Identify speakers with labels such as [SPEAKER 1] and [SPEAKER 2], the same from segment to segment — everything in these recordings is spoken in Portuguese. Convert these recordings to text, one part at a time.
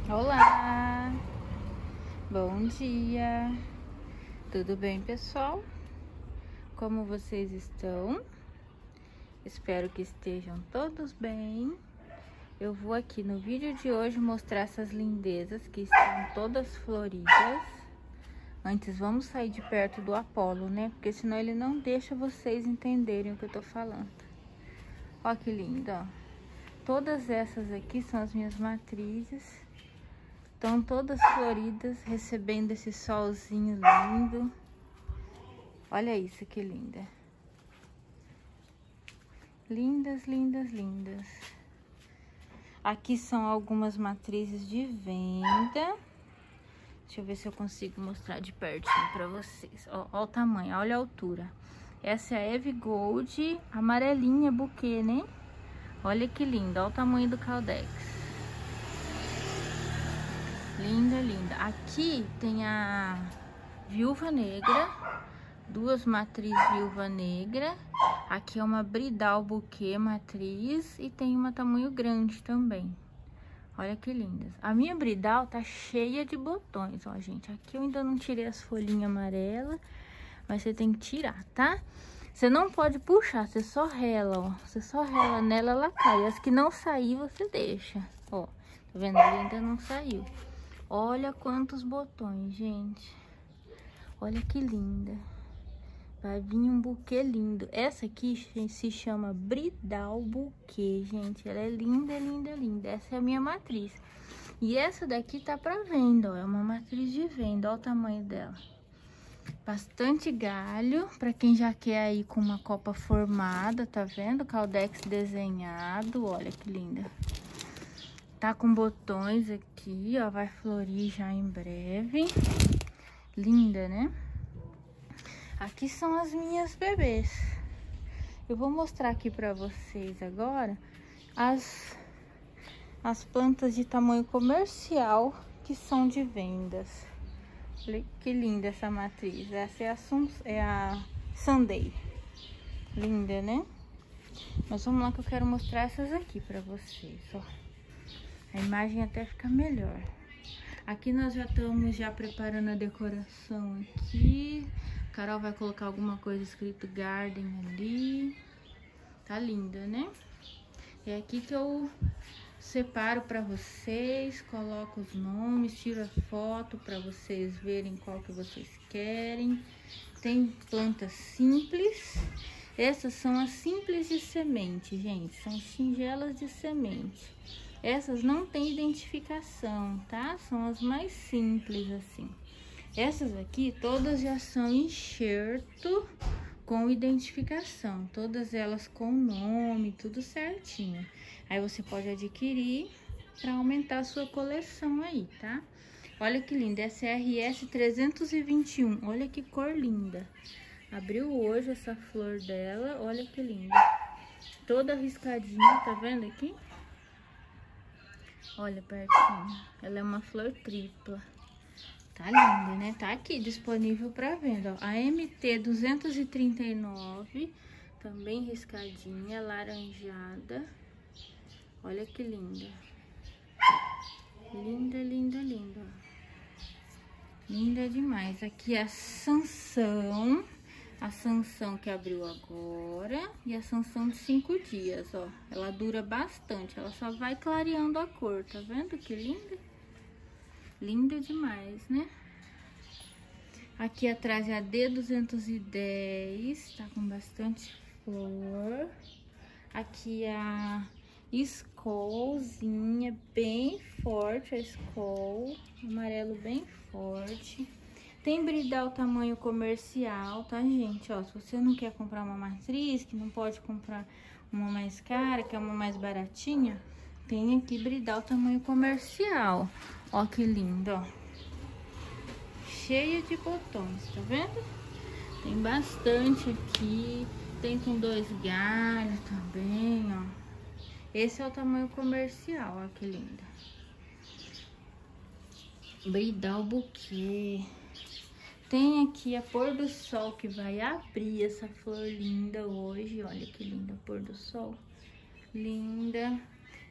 [SPEAKER 1] Olá, bom dia, tudo bem, pessoal? Como vocês estão? Espero que estejam todos bem. Eu vou aqui no vídeo de hoje mostrar essas lindezas que estão todas floridas. Antes, vamos sair de perto do Apolo, né? Porque senão ele não deixa vocês entenderem o que eu tô falando. Ó que lindo, ó. Todas essas aqui são as minhas matrizes. Estão todas floridas, recebendo esse solzinho lindo. Olha isso, que linda. Lindas, lindas, lindas. Aqui são algumas matrizes de venda. Deixa eu ver se eu consigo mostrar de pertinho pra vocês. Ó, ó o tamanho, olha a altura. Essa é a Eve Gold, amarelinha, buquê, né? Olha que linda, olha o tamanho do Caldex. Linda, linda. Aqui tem a Viúva Negra, duas matrizes Viúva Negra. Aqui é uma Bridal Buquê matriz e tem uma tamanho grande também. Olha que lindas. A minha Bridal tá cheia de botões, ó, gente. Aqui eu ainda não tirei as folhinhas amarelas, mas você tem que tirar, tá? Você não pode puxar, você só rela, ó. Você só rela nela, ela cai. As que não sair, você deixa, ó. Tá vendo? Ali ainda não saiu. Olha quantos botões, gente. Olha que linda. Vai vir um buquê lindo. Essa aqui se chama Bridal Buquê, gente. Ela é linda, linda, linda. Essa é a minha matriz. E essa daqui tá pra venda, ó. É uma matriz de venda. Olha o tamanho dela. Bastante galho. Pra quem já quer aí com uma copa formada, tá vendo? Caldex desenhado. Olha que linda. Tá com botões aqui, ó, vai florir já em breve. Linda, né? Aqui são as minhas bebês. Eu vou mostrar aqui pra vocês agora as plantas de tamanho comercial que são de vendas. Olha que linda essa matriz. Essa é a Sunday. Linda, né? Mas vamos lá que eu quero mostrar essas aqui pra vocês, ó. A imagem até fica melhor. Aqui nós já estamos preparando a decoração aqui. A Carol vai colocar alguma coisa escrito Garden ali. Tá linda, né? É aqui que eu separo pra vocês, coloco os nomes, tiro a foto pra vocês verem qual que vocês querem. Tem plantas simples. Essas são as simples de semente, gente. São singelas de semente. Essas não tem identificação, tá? São as mais simples, assim. Essas aqui, todas já são enxerto com identificação. Todas elas com nome, tudo certinho. Aí você pode adquirir para aumentar a sua coleção aí, tá? Olha que linda, essa é a RS 321. Olha que cor linda. Abriu hoje essa flor dela, olha que linda. Toda riscadinha, tá vendo aqui? Olha pertinho, ela é uma flor tripla. Tá linda, né? Tá aqui disponível para venda, ó. A MT 239, também riscadinha, laranjada. Olha que linda. Linda, linda, linda. Linda demais. Aqui a Sansão. A Sansão que abriu agora e a Sansão de 5 dias, ó. Ela dura bastante, ela só vai clareando a cor, tá vendo que linda? Linda demais, né? Aqui atrás é a D210, tá com bastante flor. Aqui a Skollzinha, bem forte a Skoll, amarelo bem forte. Tem Bridal tamanho comercial, tá, gente? Ó, se você não quer comprar uma matriz, que não pode comprar uma mais cara, que é uma mais baratinha, tem aqui Bridal tamanho comercial. Ó, que lindo, ó. Cheia de botões, tá vendo? Tem bastante aqui. Tem com 2 galhos também, ó. Esse é o tamanho comercial, ó, que linda. Bridal Buquê. Tem aqui a Pôr do Sol que vai abrir essa flor linda hoje. Olha que linda, Pôr do Sol. Linda.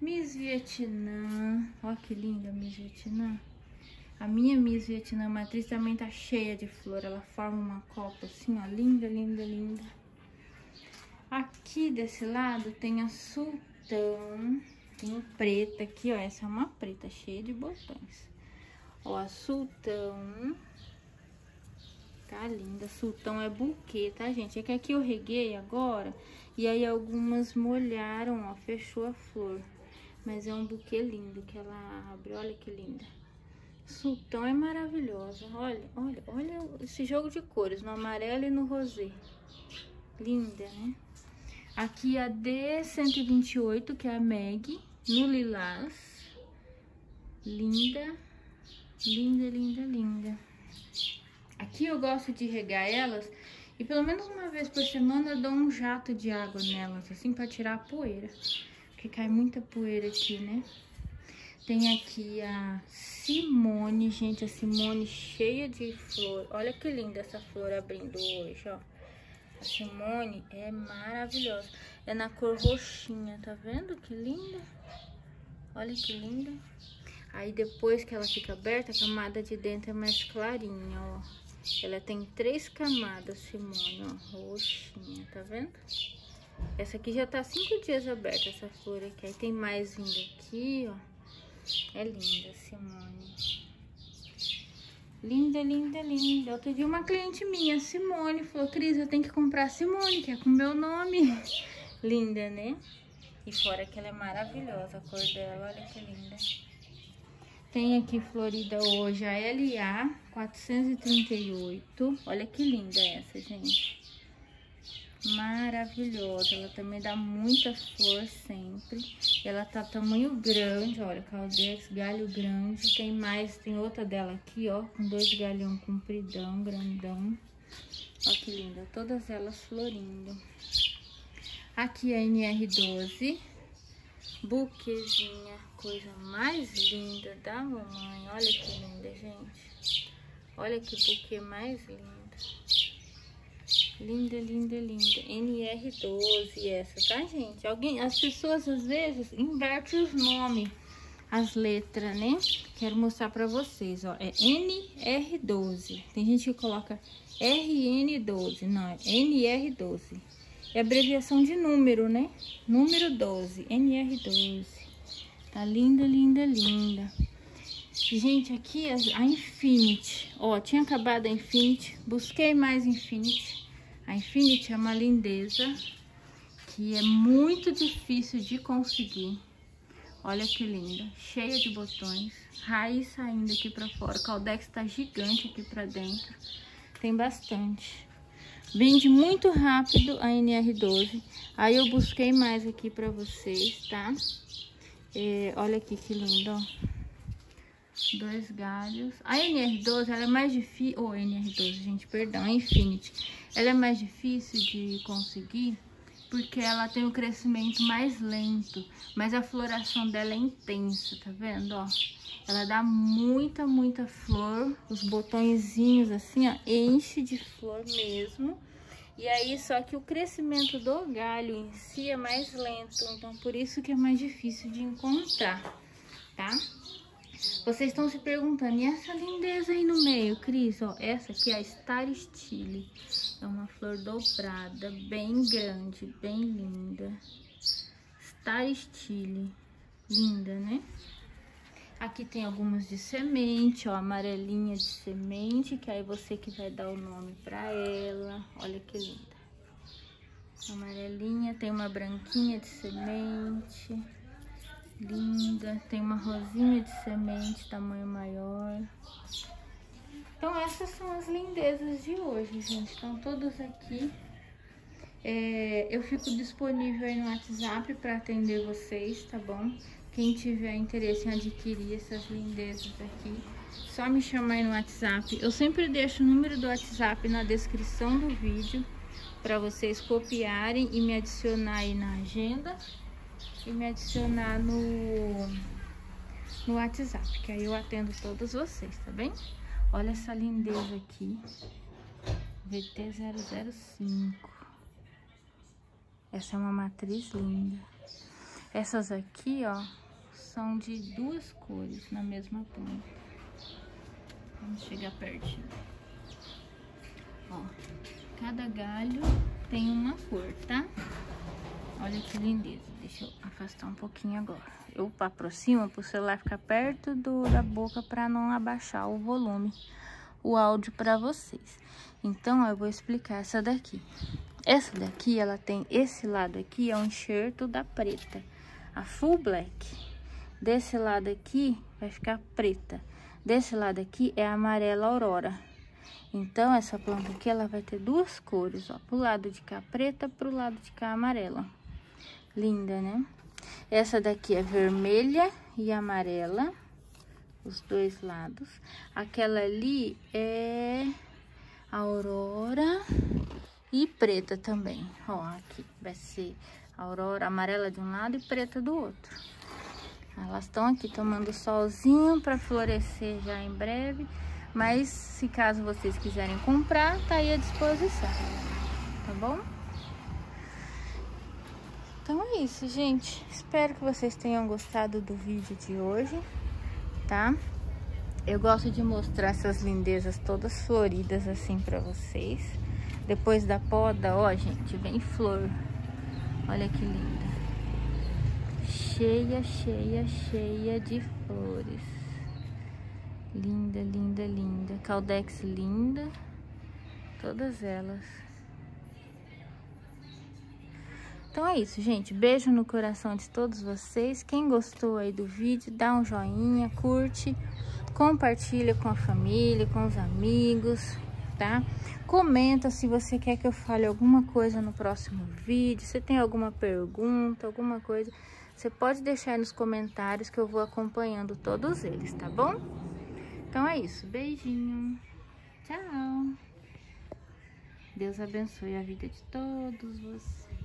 [SPEAKER 1] Miss Vietnã. Ó que linda Miss Vietnã. A minha Miss Vietnã matriz também tá cheia de flor. Ela forma uma copa assim, ó. Linda, linda, linda. Aqui desse lado tem a sultão. Tem preta aqui, ó. Essa é uma preta cheia de botões. Ó, a sultão. Tá linda. Sultão é buquê, tá, gente? É que aqui eu reguei agora. E aí algumas molharam, ó. Fechou a flor. Mas é um buquê lindo que ela abre. Olha que linda. Sultão é maravilhosa. Olha, olha, olha esse jogo de cores. No amarelo e no rosé. Linda, né? Aqui a D128, que é a Meg. No lilás. Linda. Linda, linda, linda. Aqui eu gosto de regar elas. E pelo menos uma vez por semana eu dou um jato de água nelas. Assim, pra tirar a poeira. Porque cai muita poeira aqui, né? Tem aqui a Simone, gente, a Simone cheia de flor. Olha que linda essa flor abrindo hoje, ó. A Simone é maravilhosa. É na cor roxinha, tá vendo que linda? Olha que linda. Aí depois que ela fica aberta, a camada de dentro é mais clarinha, ó. Ela tem 3 camadas, Simone, ó, roxinha, tá vendo? Essa aqui já tá 5 dias aberta, essa flor aqui. Aí tem mais vindo aqui, ó. É linda, Simone. Linda, linda, linda. Outro dia uma cliente minha, Simone, falou: Cris, eu tenho que comprar Simone, que é com meu nome. Linda, né? E fora que ela é maravilhosa, a cor dela, olha que linda. Tem aqui florida hoje a LA 438. Olha que linda essa, gente. Maravilhosa. Ela também dá muita flor sempre. Ela tá tamanho grande, olha, caldex, galho grande. Tem mais, tem outra dela aqui, ó, com 2 galhão compridão, grandão. Olha que linda, todas elas florindo. Aqui a NR12. Buquezinha, coisa mais linda da mamãe. Olha que linda, gente. Olha que buquê mais lindo. Linda, linda, linda. NR12 essa, tá, gente? As pessoas às vezes invertem os nomes, as letras, né? Quero mostrar pra vocês, ó. É NR12. Tem gente que coloca RN12. Não, é NR12. É abreviação de número, né? Número 12. NR12. Tá linda, linda, linda. Gente, aqui a Infinity. Ó, tinha acabado a Infinity. Busquei mais Infinity. A Infinity é uma lindeza que é muito difícil de conseguir. Olha que linda, cheia de botões, raiz saindo aqui pra fora, o caldex tá gigante aqui pra dentro, tem bastante. Vende muito rápido a NR12, aí eu busquei mais aqui pra vocês, tá? Olha aqui que lindo, ó. 2 galhos. A NR12, ela é mais difícil... NR12, gente, perdão, a Infinity. Ela é mais difícil de conseguir porque ela tem um crescimento mais lento. Mas a floração dela é intensa, tá vendo, ó? Ela dá muita, muita flor. Os botõezinhos assim, ó, enche de flor mesmo. E aí, só que o crescimento do galho em si é mais lento. Então, por isso que é mais difícil de encontrar, tá? Vocês estão se perguntando, e essa lindeza aí no meio, Cris? Ó, essa aqui é a Star Style. É uma flor dobrada, bem grande, bem linda. Star Style. Linda, né? Aqui tem algumas de semente, ó, amarelinha de semente, que aí você que vai dar o nome pra ela. Olha que linda. Amarelinha, tem uma branquinha de semente. Linda, tem uma rosinha de semente, tamanho maior. Então essas são as lindezas de hoje, gente. Estão todas aqui. Eu fico disponível aí no WhatsApp para atender vocês, tá bom? Quem tiver interesse em adquirir essas lindezas aqui, só me chamar aí no WhatsApp. Eu sempre deixo o número do WhatsApp na descrição do vídeo para vocês copiarem e me adicionar aí na agenda. E me adicionar no WhatsApp, que aí eu atendo todos vocês, tá bem? Olha essa lindeza aqui, VT005. Essa é uma matriz linda. Essas aqui, ó, são de 2 cores na mesma planta. Vamos chegar pertinho. Ó, cada galho tem uma cor, tá? Olha que lindeza. Deixa eu afastar um pouquinho agora. Eu aproximo para o celular ficar perto da boca para não abaixar o volume, o áudio para vocês. Então, ó, eu vou explicar essa daqui. Essa daqui, ela tem esse lado aqui, é um enxerto da preta, a full black. Desse lado aqui vai ficar preta. Desse lado aqui é a amarela aurora. Então, essa planta aqui, ela vai ter 2 cores, ó. Pro lado de cá preta, pro lado de cá amarela. Linda, né? Essa daqui é vermelha e amarela, os 2 lados. Aquela ali é aurora e preta também. Ó, aqui vai ser aurora amarela de um lado e preta do outro. Elas estão aqui tomando solzinho para florescer já em breve. Mas se caso vocês quiserem comprar, tá aí à disposição, tá bom? Então é isso, gente. Espero que vocês tenham gostado do vídeo de hoje, tá? Eu gosto de mostrar essas lindezas todas floridas assim pra vocês. Depois da poda, ó, gente, vem flor. Olha que linda. Cheia, cheia, cheia de flores. Linda, linda, linda. Caldex linda. Todas elas. Então é isso, gente. Beijo no coração de todos vocês. Quem gostou aí do vídeo, dá um joinha, curte, compartilha com a família, com os amigos, tá? Comenta se você quer que eu fale alguma coisa no próximo vídeo. Se tem alguma pergunta, alguma coisa, você pode deixar aí nos comentários que eu vou acompanhando todos eles, tá bom? Então é isso. Beijinho. Tchau. Deus abençoe a vida de todos vocês.